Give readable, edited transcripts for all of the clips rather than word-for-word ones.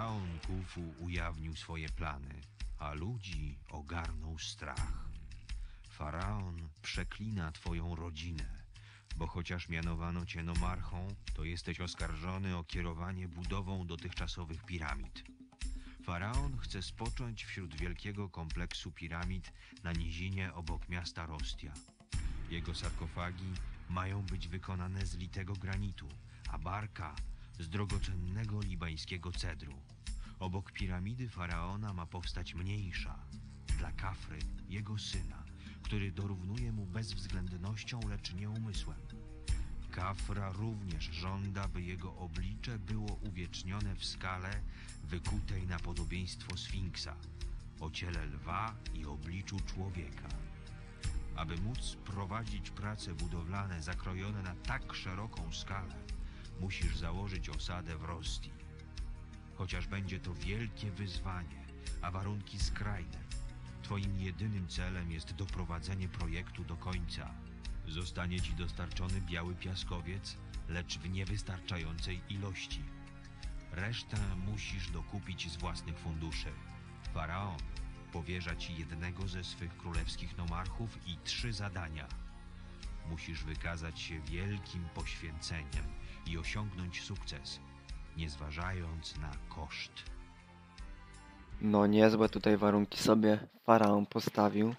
Faraon Kufu ujawnił swoje plany, a ludzi ogarnął strach. Faraon przeklina twoją rodzinę, bo chociaż mianowano cię nomarchą, to jesteś oskarżony o kierowanie budową dotychczasowych piramid. Faraon chce spocząć wśród wielkiego kompleksu piramid na nizinie obok miasta Rostia. Jego sarkofagi mają być wykonane z litego granitu, a barka z drogocennego libańskiego cedru. Obok piramidy faraona ma powstać mniejsza, dla Kafry, jego syna, który dorównuje mu bezwzględnością, lecz nie umysłem. Kafra również żąda, by jego oblicze było uwiecznione w skale wykutej na podobieństwo Sfinksa, o ciele lwa i obliczu człowieka. Aby móc prowadzić prace budowlane zakrojone na tak szeroką skalę, musisz założyć osadę w Rostii. Chociaż będzie to wielkie wyzwanie, a warunki skrajne, twoim jedynym celem jest doprowadzenie projektu do końca. Zostanie ci dostarczony biały piaskowiec, lecz w niewystarczającej ilości. Resztę musisz dokupić z własnych funduszy. Faraon powierza ci jednego ze swych królewskich nomarchów i 3 zadania. Musisz wykazać się wielkim poświęceniem i osiągnąć sukces, nie zważając na koszt. No niezłe tutaj warunki sobie faraon postawił.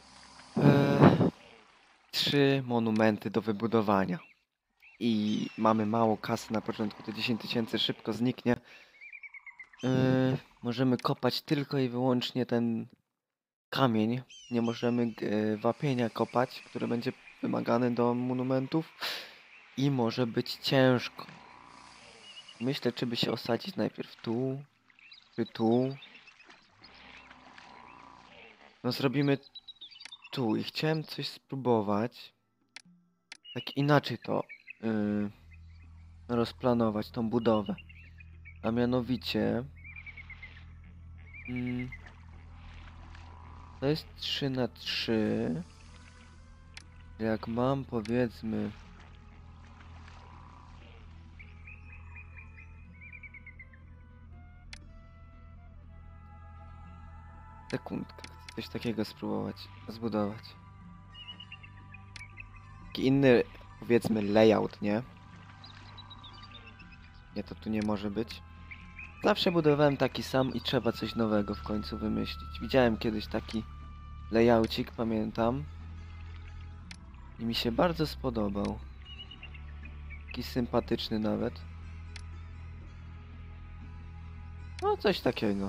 3 monumenty do wybudowania. I mamy mało kasy na początku, te 10 tysięcy szybko zniknie. Możemy kopać tylko i wyłącznie ten kamień. Nie możemy wapienia kopać, które będzie wymagane do monumentów. I może być ciężko. Myślę, czy by się osadzić najpierw tu, czy tu. No zrobimy tu i chciałem coś spróbować. Tak inaczej to rozplanować, tą budowę. A mianowicie to jest 3×3. Jak mam, powiedzmy, sekundkę, chcę coś takiego spróbować zbudować. Taki inny, powiedzmy, layout, nie? Nie, to tu nie może być. Zawsze budowałem taki sam i trzeba coś nowego w końcu wymyślić. Widziałem kiedyś taki layoucik, pamiętam. I mi się bardzo spodobał. Taki sympatyczny nawet. No, coś takiego.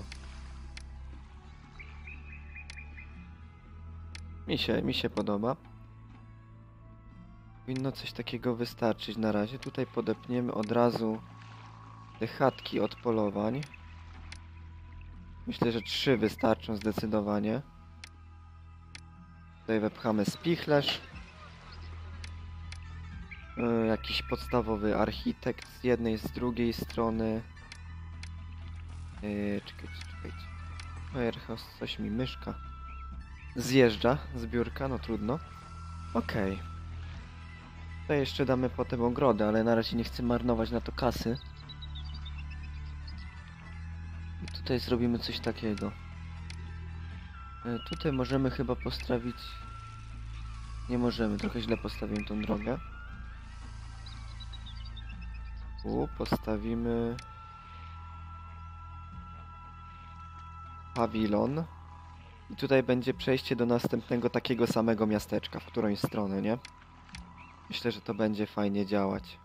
Mi się podoba. Powinno coś takiego wystarczyć na razie. Tutaj podepniemy od razu te chatki od polowań. Myślę, że 3 wystarczą zdecydowanie. Tutaj wepchamy spichlerz. Jakiś podstawowy architekt z jednej, z drugiej strony. Czekajcie. Firehouse, coś mi myszka zjeżdża z biurka, no trudno. Okej. Tutaj jeszcze damy potem ogrodę, ale na razie nie chcę marnować na to kasy. I tutaj zrobimy coś takiego. Tutaj możemy chyba postawić... Nie możemy, trochę źle postawiłem tą drogę. Tu postawimy... pawilon. I tutaj będzie przejście do następnego takiego samego miasteczka, w którąś stronę, nie? Myślę, że to będzie fajnie działać.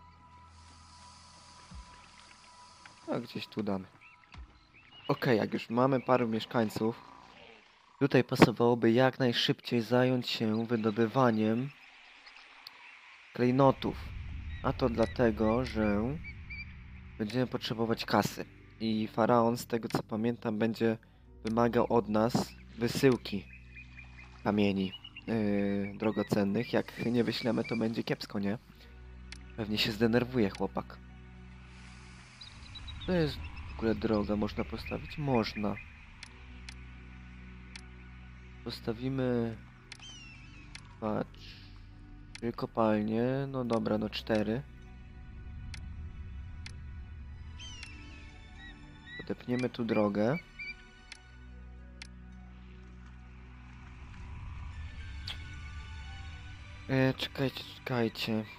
A gdzieś tu damy. Okej, jak już mamy paru mieszkańców, tutaj pasowałoby jak najszybciej zająć się wydobywaniem klejnotów. A to dlatego, że będziemy potrzebować kasy. I faraon, z tego co pamiętam, będzie wymagał od nas wysyłki kamieni drogocennych. Jak nie wyślemy, to będzie kiepsko, nie? Pewnie się zdenerwuje chłopak. To jest w ogóle droga, można postawić? Można. Postawimy... Patrz... 3 kopalnie, no dobra, no 4. Podepniemy tu drogę. Czekajcie.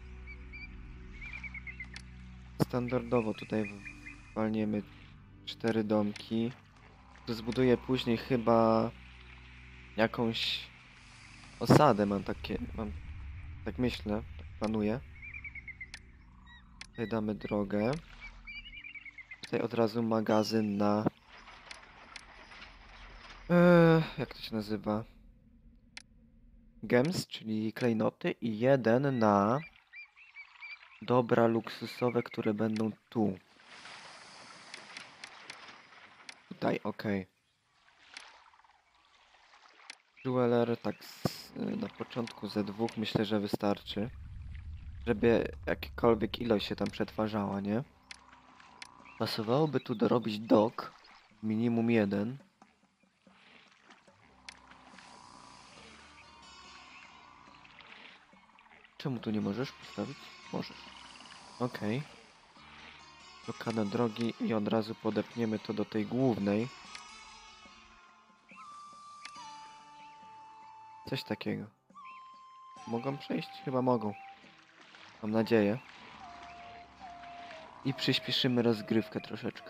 Standardowo tutaj walniemy 4 domki. To zbuduję później chyba jakąś osadę, tak myślę, tak planuję. Tutaj damy drogę. Tutaj od razu magazyn na... jak to się nazywa? Gems, czyli klejnoty i jeden na dobra luksusowe, które będą tu. Tutaj, okej. Jeweler, tak na początku ze 2 myślę, że wystarczy. Żeby jakakolwiek ilość się tam przetwarzała, nie? Pasowałoby tu dorobić dock. Minimum 1. Czemu tu nie możesz postawić? Możesz. Okej. Blokada drogi i od razu podepniemy to do tej głównej. Coś takiego. Mogą przejść? Chyba mogą. Mam nadzieję. I przyspieszymy rozgrywkę troszeczkę.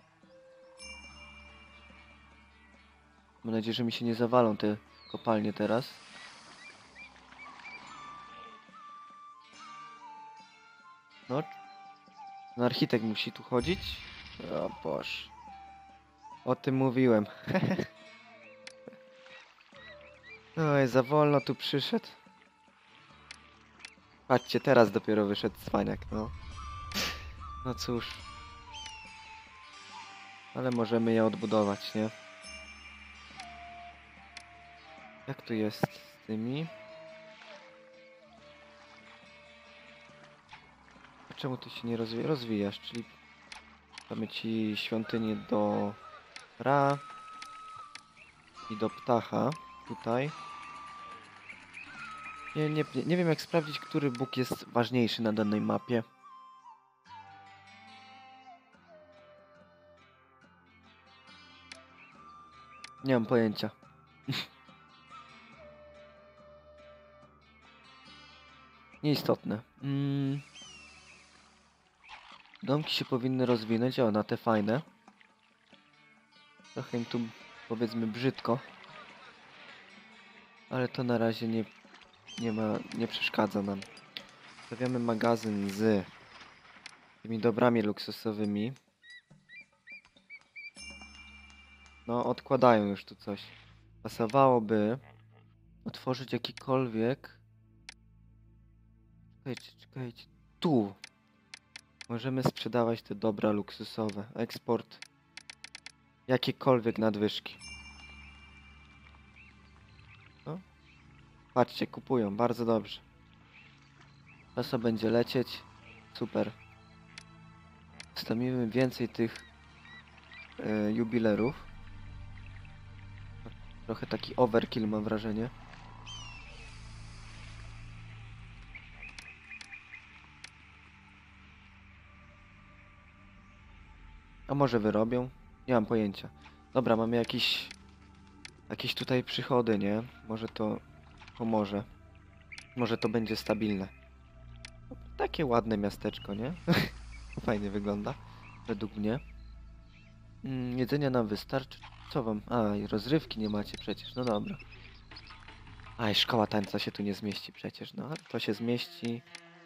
Mam nadzieję, że mi się nie zawalą te kopalnie teraz. No. Ten architekt musi tu chodzić. O Boże. O tym mówiłem. Oj, za wolno tu przyszedł. Patrzcie, teraz dopiero wyszedł cwaniak, no. No cóż. Ale możemy je odbudować, nie? Jak tu jest z tymi? A czemu ty się nie rozwijasz? Czyli mamy ci świątynię do Ra i do Ptacha. Tutaj. Nie wiem jak sprawdzić, który Bóg jest ważniejszy na danej mapie. Nie mam pojęcia. Nieistotne. Domki się powinny rozwinąć. O, na te fajne. Trochę im tu powiedzmy brzydko. Ale to na razie nie przeszkadza nam. Stawiamy magazyn z tymi dobrami luksusowymi. No, odkładają już tu coś. Pasowałoby otworzyć jakikolwiek... Czekajcie. Tu! Możemy sprzedawać te dobra luksusowe. Eksport. Jakiekolwiek nadwyżki. No. Patrzcie, kupują. Bardzo dobrze. Kasa będzie lecieć. Super. Stawimy więcej tych jubilerów. Trochę taki overkill mam wrażenie. A może wyrobią? Nie mam pojęcia. Dobra, mamy jakieś tutaj przychody, nie? Może to pomoże. Może to będzie stabilne. Takie ładne miasteczko, nie? Fajnie wygląda. Według mnie. Jedzenia nam wystarczy. Co wam? A, i rozrywki nie macie przecież. No dobra. A, i szkoła tańca się tu nie zmieści przecież. No, ale to się zmieści.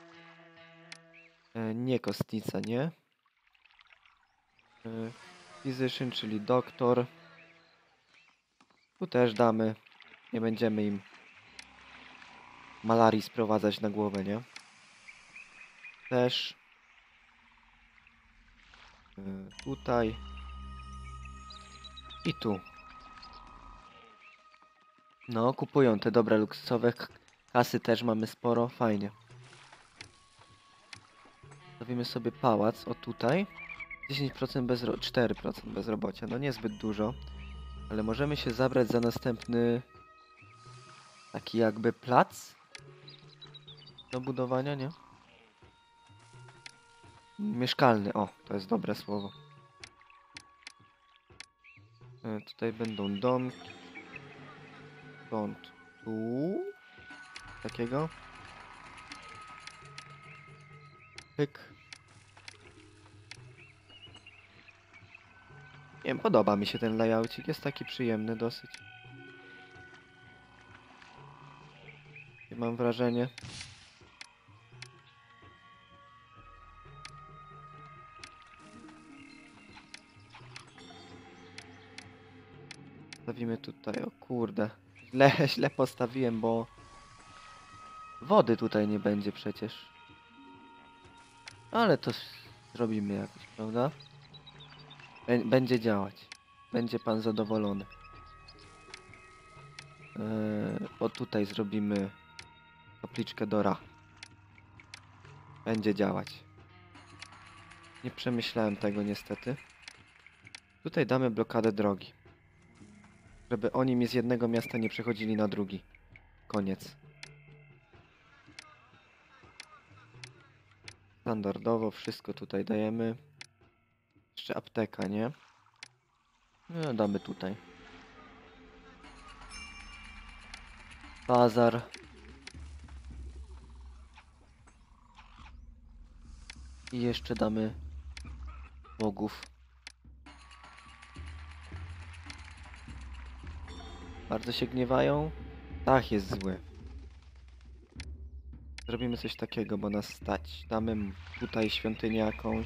Nie kostnica, nie? Physician, czyli doktor. Tu też damy. Nie będziemy im malarii sprowadzać na głowę, nie? Też. Tutaj. I tu. No, kupują te dobre luksusowe. Kasy też mamy sporo. Fajnie. Stawimy sobie pałac. O tutaj. 10% 4% bezrobocia. No niezbyt dużo. Ale możemy się zabrać za następny taki jakby plac do budowania, nie? Mieszkalny. O, to jest dobre słowo. Tutaj będą domki. Stąd tu. Takiego. Pyk. Nie wiem, podoba mi się ten layoutik. Jest taki przyjemny dosyć. I mam wrażenie. Stawimy tutaj, o kurde. Źle postawiłem, bo wody tutaj nie będzie przecież. Ale to zrobimy jakoś, prawda? Będzie działać. Będzie pan zadowolony. O tutaj zrobimy kapliczkę do Ra. Będzie działać. Nie przemyślałem tego niestety. Tutaj damy blokadę drogi. Żeby oni mi z jednego miasta nie przechodzili na drugi. Koniec. Standardowo wszystko tutaj dajemy. Jeszcze apteka, nie? No, damy tutaj. Bazar. I jeszcze damy bogów. Bardzo się gniewają? Tak, jest zły. Zrobimy coś takiego, bo nas stać. Damy tutaj świątynię jakąś.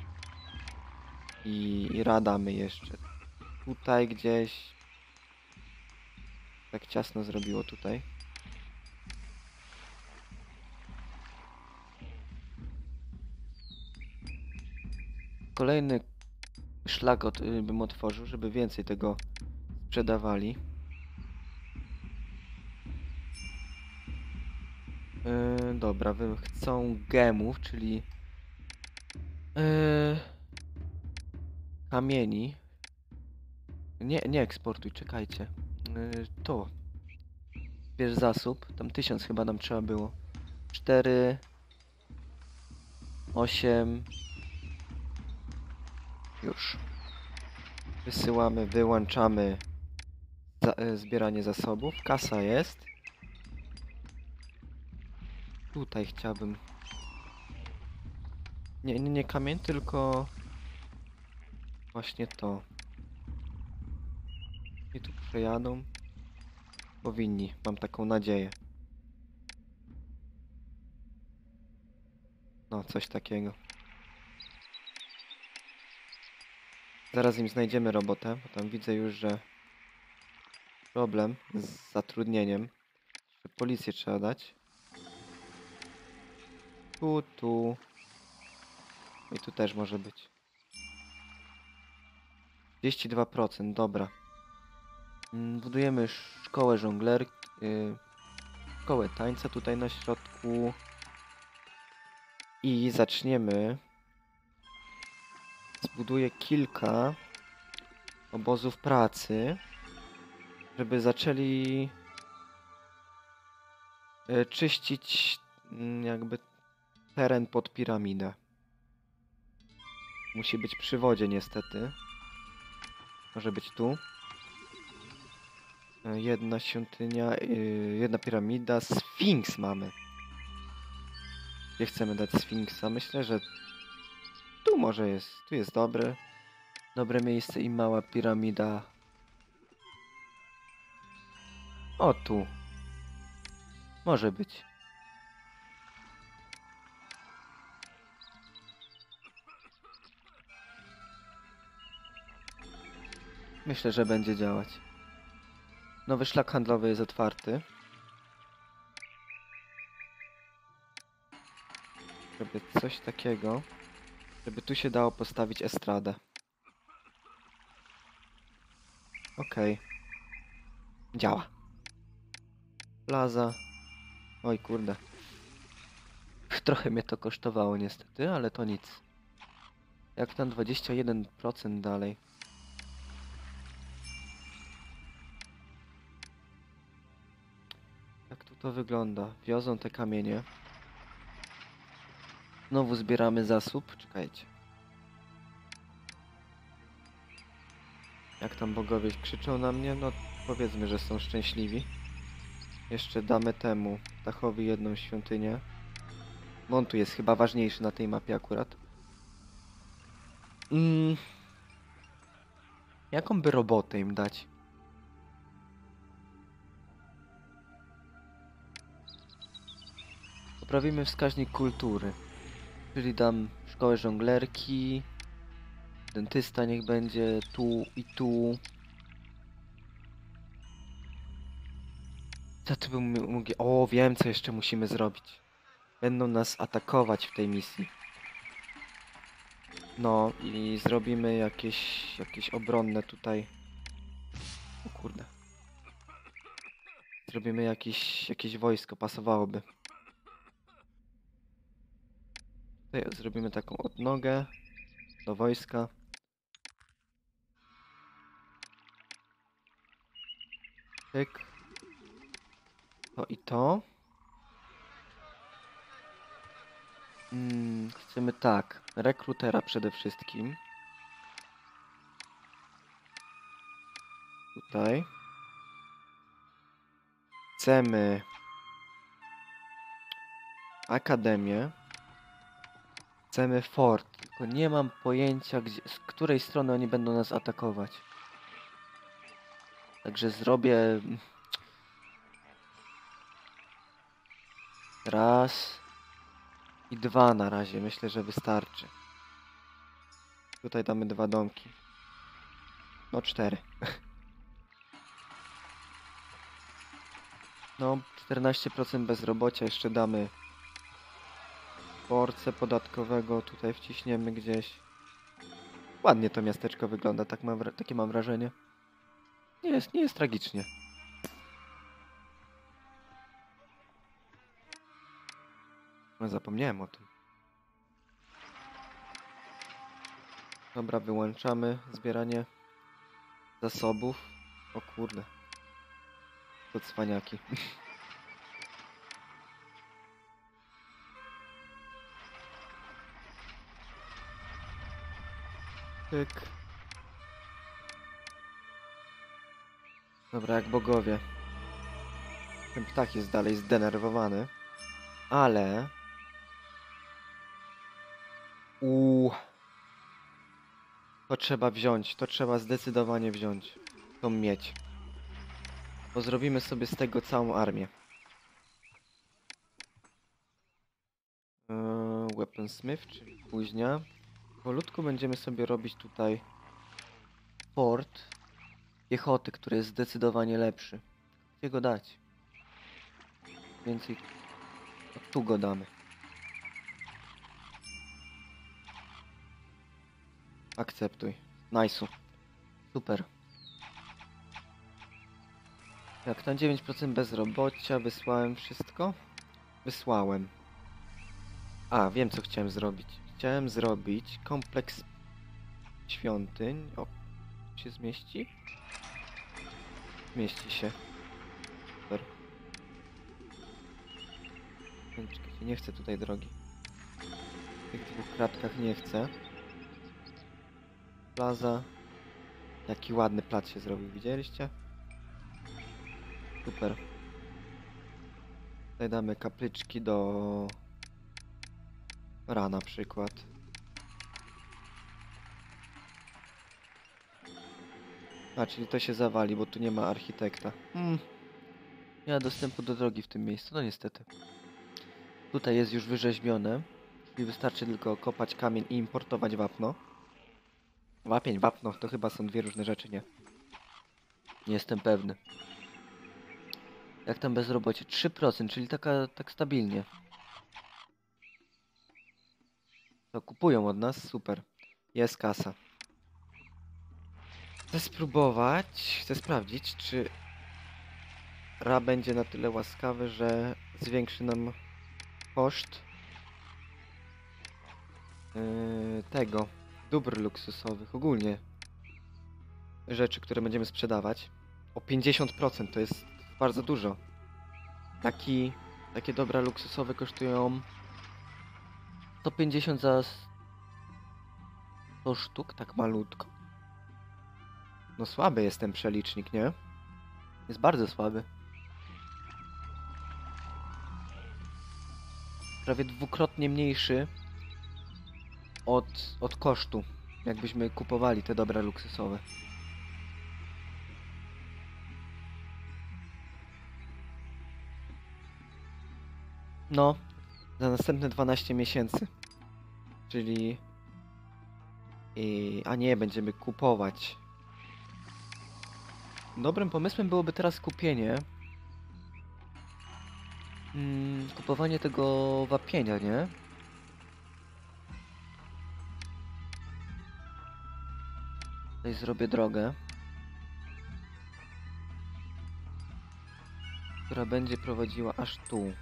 I radamy jeszcze. Tutaj gdzieś. Tak ciasno zrobiło tutaj. Kolejny szlak bym otworzył, żeby więcej tego sprzedawali. Dobra, chcą gemów, czyli kamieni. Nie eksportuj, czekajcie. To. Bierz zasób. Tam 1000 chyba nam trzeba było. 4, 8. Już. Wysyłamy, wyłączamy zbieranie zasobów. Kasa jest. Tutaj chciałbym. Nie kamień, tylko właśnie to. I tu przejadą. Powinni, mam taką nadzieję. No, coś takiego. Zaraz im znajdziemy robotę, bo tam widzę już, że problem z zatrudnieniem. Policję trzeba dać. Tu. I tu też może być. 32%, dobra. Budujemy szkołę żonglerki. Szkołę tańca tutaj na środku. I zaczniemy. Zbuduję kilka obozów pracy, żeby zaczęli czyścić jakby teren pod piramidę. Musi być przy wodzie niestety. Może być tu. Jedna świątynia, jedna piramida, Sfinks mamy. Gdzie chcemy dać Sfinksa? Myślę, że tu może jest. Tu jest dobre miejsce i mała piramida. O, tu. Może być. Myślę, że będzie działać. Nowy szlak handlowy jest otwarty. Żeby coś takiego, żeby tu się dało postawić estradę. Okej. Działa. Plaza. Oj kurde. Trochę mnie to kosztowało niestety, ale to nic. Jak tam 21% dalej. Jak tu to wygląda? Wiozą te kamienie. Znowu zbieramy zasób. Czekajcie. Jak tam bogowie krzyczą na mnie, no powiedzmy, że są szczęśliwi. Jeszcze damy temu Ptachowi jedną świątynię. Bo on tu jest chyba ważniejszy na tej mapie akurat. Jaką by robotę im dać? Poprawimy wskaźnik kultury. Czyli dam szkołę żonglerki. Dentysta niech będzie tu i tu. Co tu bym mógł... O, wiem co jeszcze musimy zrobić. Będą nas atakować w tej misji. No i zrobimy jakieś obronne tutaj. O kurde. Zrobimy jakieś wojsko, pasowałoby. Tutaj zrobimy taką odnogę do wojska. Tyk. To i to. Chcemy tak. Rekrutera przede wszystkim. Tutaj. Chcemy akademię. Chcemy fort. Tylko nie mam pojęcia, z której strony oni będą nas atakować. Także zrobię... Raz. I dwa na razie. Myślę, że wystarczy. Tutaj damy 2 domki. No 4. No 14% bezrobocia. Jeszcze damy porce podatkowego. Tutaj wciśniemy gdzieś. Ładnie to miasteczko wygląda. Takie mam wrażenie. Nie jest tragicznie. No, zapomniałem o tym. Dobra, wyłączamy zbieranie zasobów. O kurde. To cwaniaki. Pyk. Dobra, jak bogowie. Ten ptak jest dalej zdenerwowany. Ale... To trzeba wziąć. To trzeba zdecydowanie wziąć. Tą miedź. Bo zrobimy sobie z tego całą armię. Weaponsmith, czyli kuźnia. Powolutku będziemy sobie robić tutaj fort piechoty, który jest zdecydowanie lepszy. Gdzie go dać? Więcej... O, tu go damy. Akceptuj. Nice'u. Super. Jak na 9% bezrobocia wysłałem wszystko? Wysłałem. A, wiem co chciałem zrobić. Chciałem zrobić kompleks świątyń. O, się zmieści? Zmieści się. Super. Czekajcie, nie chcę tutaj drogi. W tych 2 kratkach nie chcę. Plaza. Jaki ładny plac się zrobił, widzieliście? Super. Tutaj damy kapliczki do Ra na przykład. A, czyli to się zawali, bo tu nie ma architekta. Nie ma dostępu do drogi w tym miejscu, no niestety. Tutaj jest już wyrzeźbione, czyli wystarczy tylko kopać kamień i importować wapno. Wapień, wapno, to chyba są 2 różne rzeczy, nie? Nie jestem pewny. Jak tam bezrobocie? 3%, czyli tak stabilnie. To kupują od nas, super. Jest kasa. Chcę sprawdzić, czy Ra będzie na tyle łaskawy, że zwiększy nam koszt tego, dóbr luksusowych, ogólnie rzeczy, które będziemy sprzedawać. O 50%, to jest bardzo dużo. Takie dobra luksusowe kosztują 150 za 100 sztuk, tak malutko. No słaby jest ten przelicznik, nie? Jest bardzo słaby. Prawie dwukrotnie mniejszy od kosztu, jakbyśmy kupowali te dobra luksusowe. No, za następne 12 miesięcy. Czyli... a nie, będziemy kupować. Dobrym pomysłem byłoby teraz kupienie. Kupowanie tego wapienia, nie? Tutaj zrobię drogę, która będzie prowadziła aż tu.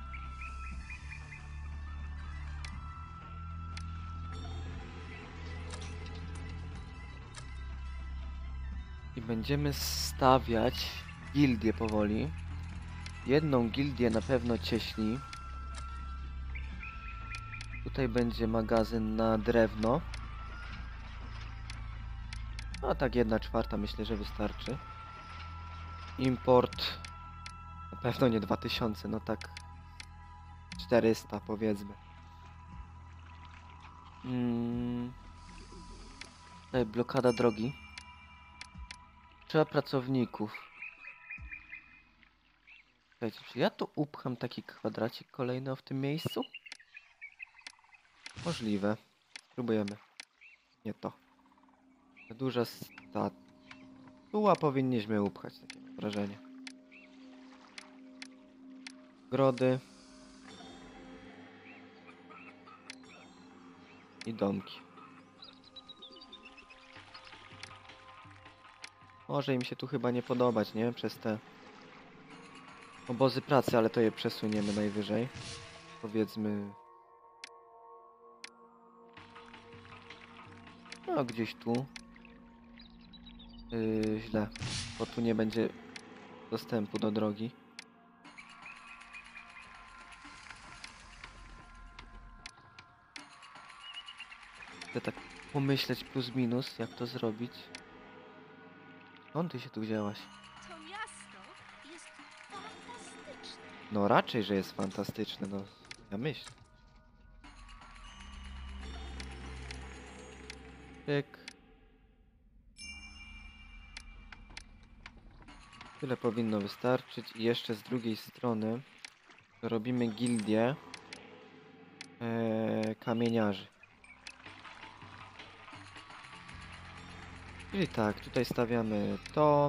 I będziemy stawiać gildię powoli. Jedną gildię na pewno cieśli. Tutaj będzie magazyn na drewno. No tak 1/4 myślę, że wystarczy. Import na pewno nie 2000, no tak 400 powiedzmy. Tutaj blokada drogi. Trzeba pracowników. Słuchajcie, czy ja tu upcham taki kwadracik kolejny w tym miejscu? Możliwe. Spróbujemy. Nie to. Za duża statua powinniśmy upchać, takie mam wrażenie. Grody. I domki. Może im się tu chyba nie podobać, nie? Przez te obozy pracy, ale to je przesuniemy najwyżej. Powiedzmy... No, gdzieś tu. Źle, bo tu nie będzie dostępu do drogi. Chcę tak pomyśleć plus minus, jak to zrobić. Skąd ty się tu wzięłaś? To miasto jest fantastyczne. No raczej, że jest fantastyczne, no. Ja myślę. Pyk. Tyle powinno wystarczyć. I jeszcze z drugiej strony robimy gildię kamieniarzy. Czyli tak, tutaj stawiamy to.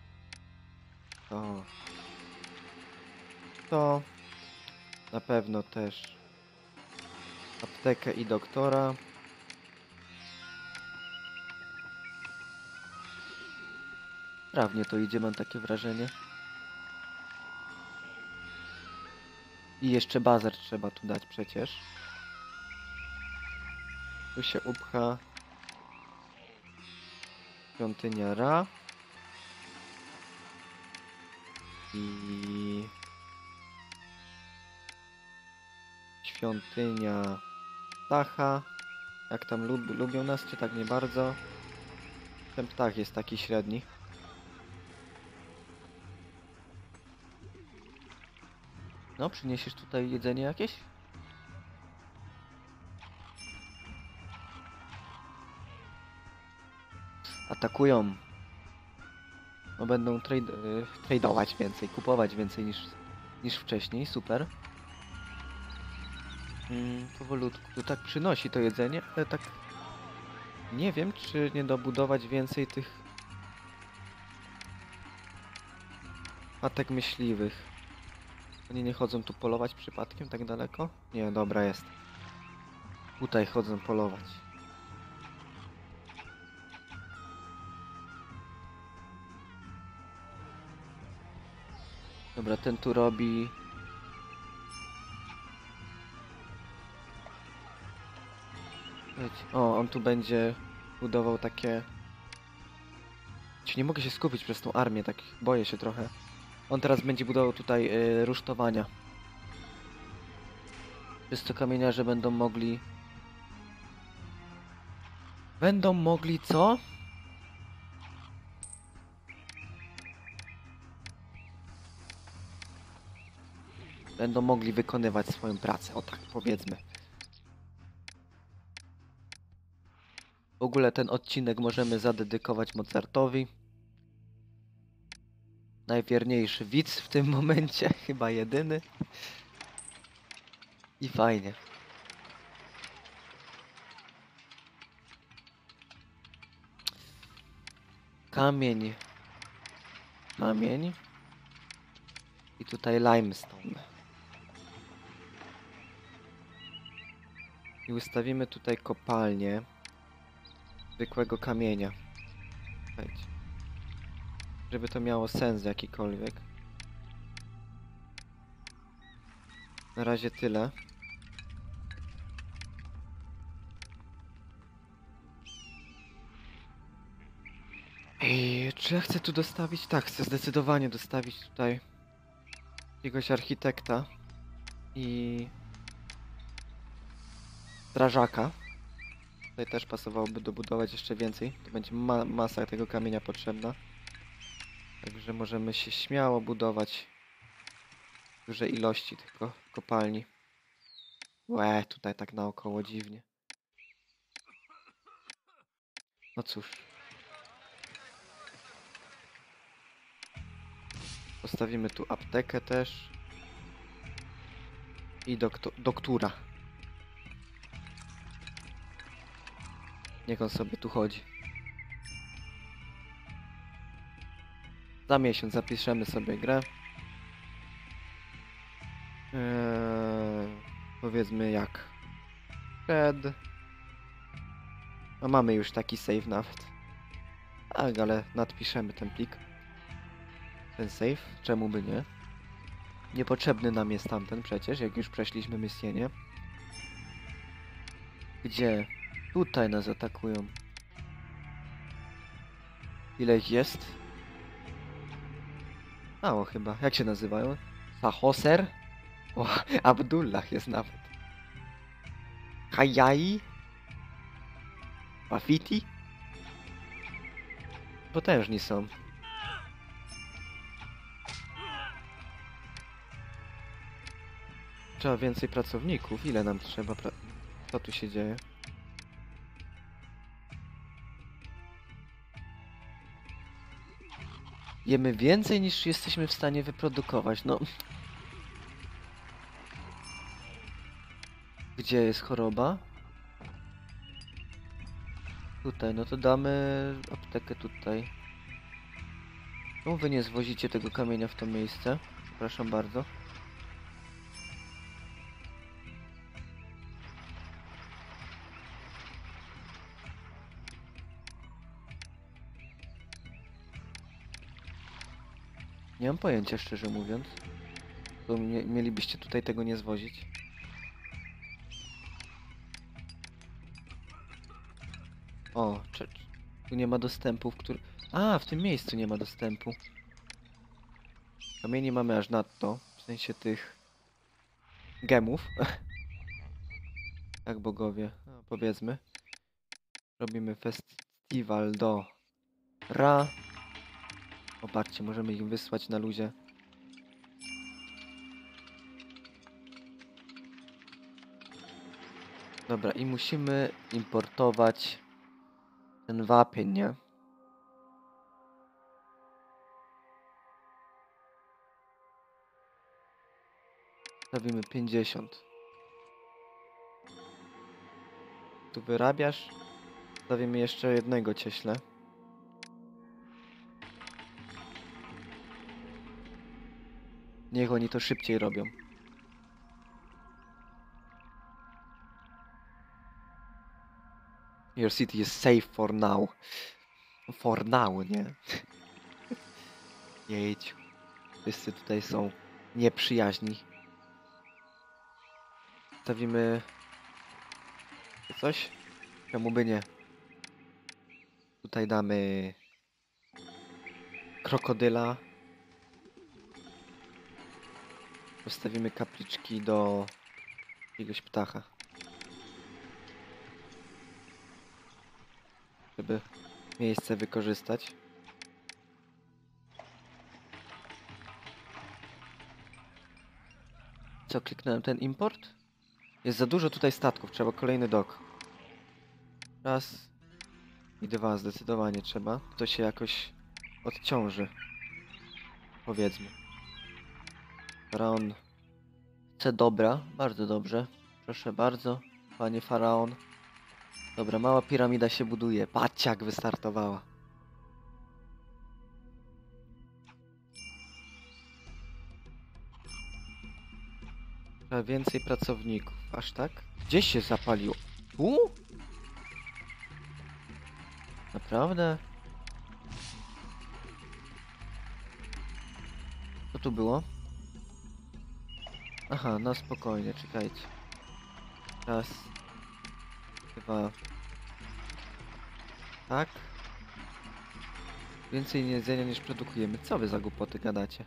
Na pewno też aptekę i doktora. Sprawnie to idzie, mam takie wrażenie. I jeszcze bazar trzeba tu dać przecież. Tu się upcha świątynia Ra. I świątynia ptacha. Jak tam lubią nas, czy tak nie bardzo? Ten ptach jest taki średni. No, przyniesiesz tutaj jedzenie jakieś? Atakują. No będą tradeować więcej, kupować więcej niż wcześniej, super. Powolutku, to tak przynosi to jedzenie, ale tak nie wiem, czy nie dobudować więcej tych atak myśliwych. Oni nie chodzą tu polować przypadkiem tak daleko? Nie, dobra jest. Tutaj chodzą polować. Dobra, ten tu robi... O, on tu będzie budował takie... Nie mogę się skupić przez tą armię, tak boję się trochę. On teraz będzie budował tutaj rusztowania. Przez co kamieniarze będą mogli... co? będą mogli wykonywać swoją pracę, o tak powiedzmy. W ogóle ten odcinek możemy zadedykować Mozartowi. Najwierniejszy widz w tym momencie, chyba jedyny. I fajnie. Kamień. Kamień. I tutaj limestone. I ustawimy tutaj kopalnię zwykłego kamienia. Słuchajcie. Żeby to miało sens jakikolwiek. Na razie tyle. I czy ja chcę tu dostawić? Tak, chcę zdecydowanie dostawić tutaj jakiegoś architekta i strażaka. Tutaj też pasowałoby dobudować jeszcze więcej. To będzie masa tego kamienia potrzebna. Także możemy się śmiało budować duże ilości tych kopalni. Łe, tutaj tak naokoło dziwnie. No cóż. Postawimy tu aptekę też. I doktura. Niech on sobie tu chodzi. Za miesiąc zapiszemy sobie grę. Powiedzmy jak. A mamy już taki save nawet. Tak, ale nadpiszemy ten plik. Ten save, czemu by nie? Niepotrzebny nam jest tamten przecież, jak już przeszliśmy misję, nie? Gdzie? Tutaj nas atakują. Ile ich jest? Mało chyba. Jak się nazywają? Sahoser? O, Abdullah jest nawet. Hayai? Wafiti? Potężni są. Trzeba więcej pracowników. Ile nam trzeba? Co tu się dzieje? Jemy więcej niż jesteśmy w stanie wyprodukować. No. Gdzie jest choroba? Tutaj, no to damy aptekę tutaj. Czemu wy nie zwozicie tego kamienia w to miejsce? Przepraszam bardzo. Nie mam pojęcia, szczerze mówiąc. To mielibyście tutaj tego nie zwozić. O, tu nie ma dostępu, A, w tym miejscu nie ma dostępu. Kamieni mamy aż nadto, w sensie tych gemów. Tak, bogowie, no, powiedzmy. Robimy festiwal do Ra. Popatrzcie, możemy ich wysłać na luzie. Dobra, i musimy importować ten wapień, nie? Stawimy 50. Tu wyrabiasz. Stawimy jeszcze jednego cieśle. Niech oni to szybciej robią. Your city is safe for now. For now, nie? Jedź. Wszyscy tutaj są nieprzyjaźni. Stawimy... coś? Czemu by nie? Tutaj damy... krokodyla. Postawimy kapliczki do... jakiegoś ptacha. Żeby miejsce wykorzystać. Co, kliknąłem ten import? Jest za dużo tutaj statków, trzeba kolejny dok. Raz i dwa, zdecydowanie trzeba. To się jakoś odciąży. Powiedzmy. Faraon chce dobra, bardzo dobrze. Proszę bardzo, panie faraon. Dobra, mała piramida się buduje. Patrzcie, jak wystartowała. Trzeba więcej pracowników. Aż tak? Gdzieś się zapaliło? Tu? Naprawdę? Co tu było? Aha, no spokojnie, czekajcie. Raz. Dwa. Tak? Więcej jedzenia niż produkujemy. Co wy za głupoty gadacie?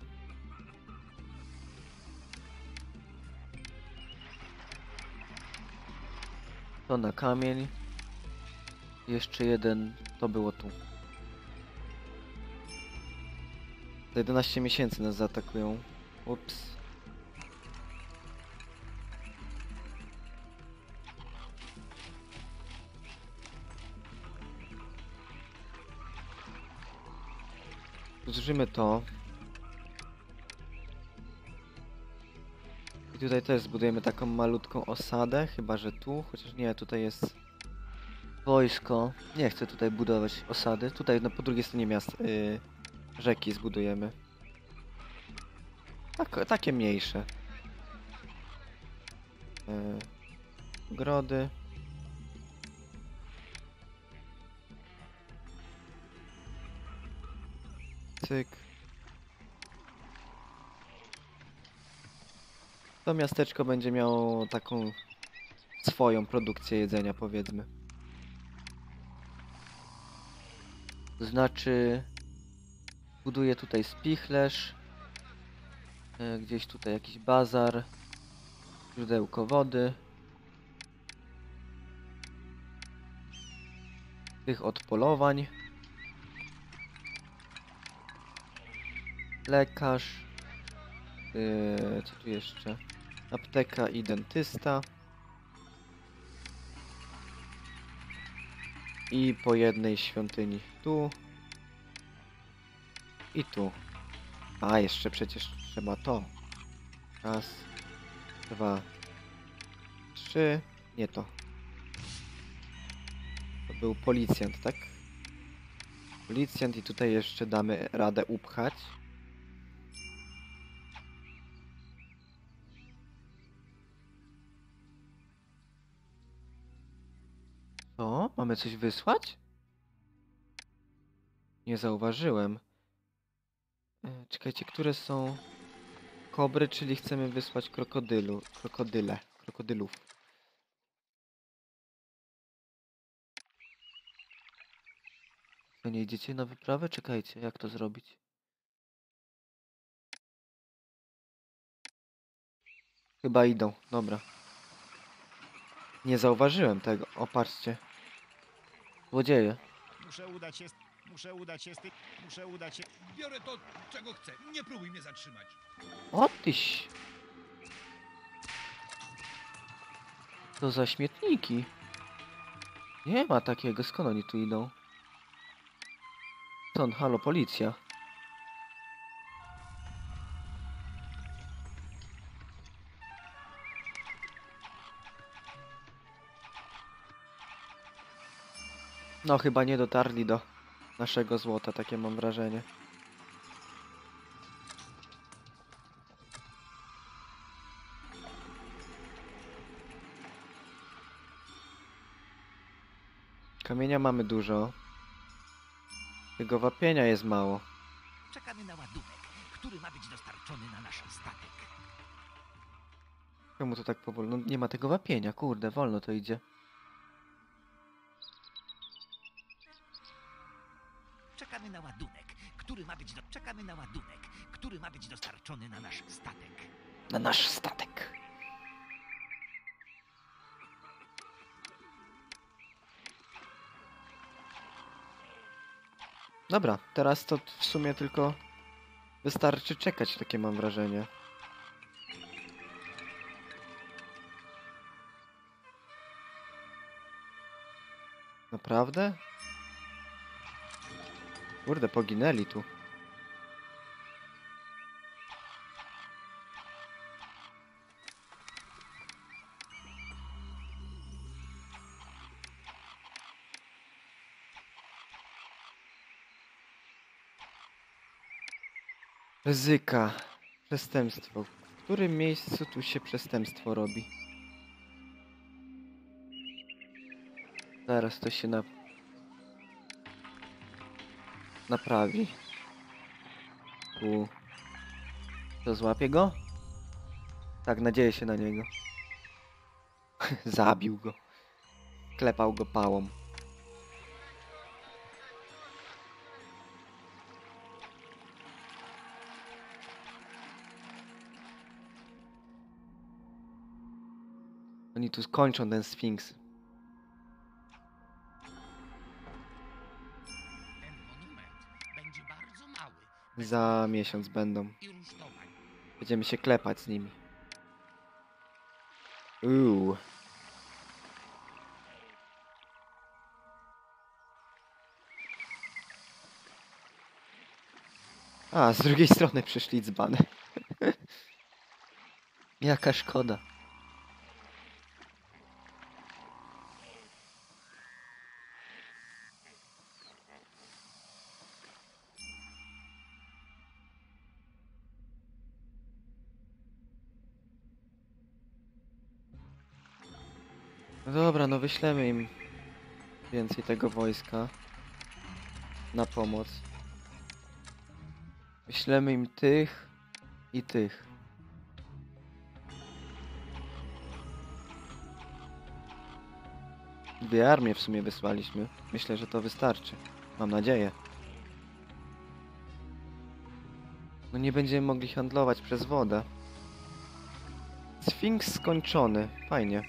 To na kamień. Jeszcze jeden. To było tu. Za 11 miesięcy nas zaatakują. Ups. Zużymy to. I tutaj też zbudujemy taką malutką osadę, chyba że tu, chociaż nie, tutaj jest wojsko. Nie chcę tutaj budować osady. Tutaj no, po drugiej stronie miasta, rzeki zbudujemy. Takie mniejsze. Ogrody. Cyk. To miasteczko będzie miało taką swoją produkcję jedzenia, powiedzmy. To znaczy buduję tutaj spichlerz. Gdzieś tutaj jakiś bazar. Źródełko wody. Tych od polowań. Lekarz. Co tu jeszcze? Apteka i dentysta. I po jednej świątyni tu. I tu. A, jeszcze przecież trzeba to. Raz. Dwa. Trzy. Nie to. To był policjant, tak? Policjant i tutaj jeszcze damy radę upchać. O, mamy coś wysłać? Nie zauważyłem. Czekajcie, które są kobry, czyli chcemy wysłać krokodylów. To nie idziecie na wyprawę? Czekajcie, jak to zrobić? Chyba idą, dobra. Nie zauważyłem tego, o patrzcie. Złodzieje. Muszę udać się, muszę udać się. Biorę to, czego chcę. Nie próbuj mnie zatrzymać. O tyś. To za śmietniki. Nie ma takiego, skąd oni tu idą? Stąd, halo, policja. No, chyba nie dotarli do naszego złota, takie mam wrażenie. Kamienia mamy dużo. Tego wapienia jest mało. Czekamy na ładunek, który ma być dostarczony na nasz statek. Czemu to tak powoli? No, nie ma tego wapienia, kurde, wolno to idzie. Czekamy na ładunek, który ma być dostarczony na nasz statek. Na nasz statek. Dobra, teraz to w sumie tylko wystarczy czekać, takie mam wrażenie. Naprawdę? Kurde, poginęli tu. Ryzyka. Przestępstwo. W którym miejscu tu się przestępstwo robi? Zaraz to się naprawi. Tu. To złapie go? Tak, nadzieję się na niego. Zabił go. Klepał go pałą. Oni tu skończą ten Sfinks. Ten monument będzie bardzo mały Za miesiąc będą. i rusztowań. Będziemy się klepać z nimi. A, z drugiej strony przyszli dzbany. Jaka szkoda. No dobra, no wyślemy im więcej tego wojska na pomoc. Wyślemy im tych i tych. Dwie armie w sumie wysłaliśmy. Myślę, że to wystarczy. Mam nadzieję. No nie będziemy mogli handlować przez wodę. Sfinks skończony. Fajnie.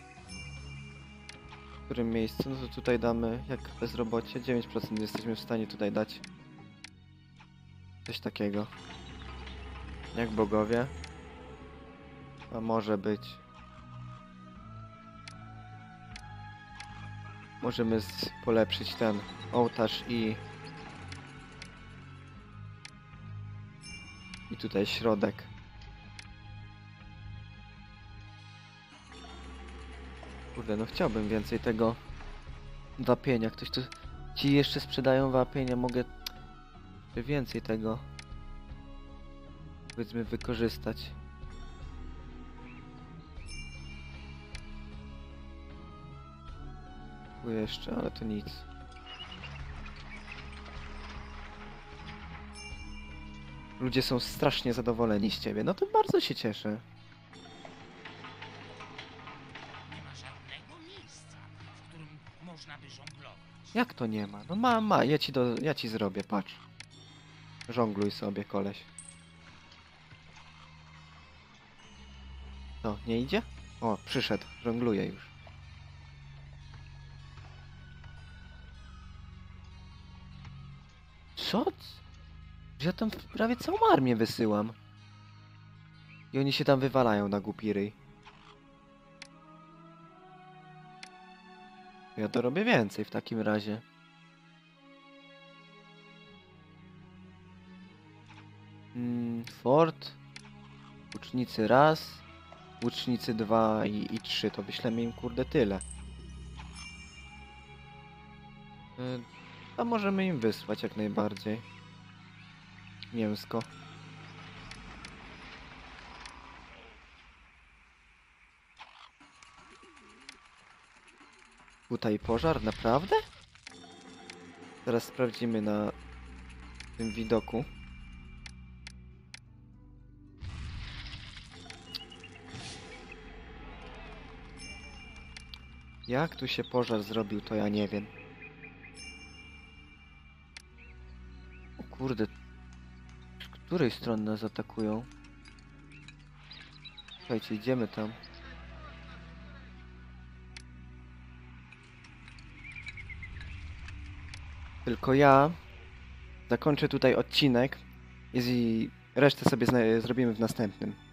W którym miejscu? No to tutaj damy, jak bezrobocie, 9% jesteśmy w stanie tutaj dać. Coś takiego. Jak bogowie. A może być. Możemy polepszyć ten ołtarz i tutaj środek. Kurde, no chciałbym więcej tego wapienia. Ktoś tu... Ci jeszcze sprzedają wapienia, mogę więcej tego, powiedzmy, wykorzystać. Tu jeszcze, ale to nic. Ludzie są strasznie zadowoleni z ciebie. No to bardzo się cieszę. Nie ma żadnego miejsca, w którym można by żonglować. Jak to nie ma? No ma. Ja ci zrobię, patrz. Żongluj sobie, koleś. No, nie idzie? O, przyszedł. Żongluje już. Co? Ja tam prawie całą armię wysyłam. I oni się tam wywalają na głupi ryj. Ja to robię więcej w takim razie. Fort. Łucznicy raz. Łucznicy 2 i 3. To wyślemy im kurde tyle. A możemy im wysłać jak najbardziej. Mięsko. Tutaj pożar, naprawdę? Teraz sprawdzimy na tym widoku. Jak tu się pożar zrobił, to ja nie wiem. O kurde. Z której strony nas atakują? Słuchajcie, idziemy tam. Tylko ja zakończę tutaj odcinek i resztę sobie zrobimy w następnym.